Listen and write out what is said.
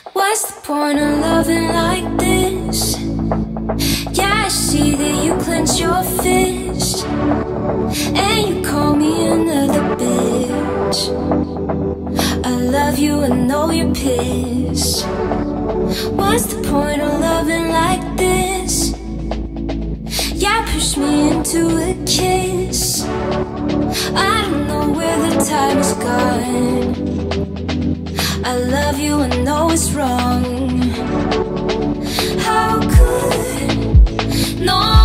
What's the point of loving like this? Yeah, I see that you clench your fist and you call me another bitch. I love you, I know you're pissed. What's the point of loving like this? Yeah, push me into a kiss. I don't know where the time is gone. I love you, I know it's wrong. How could no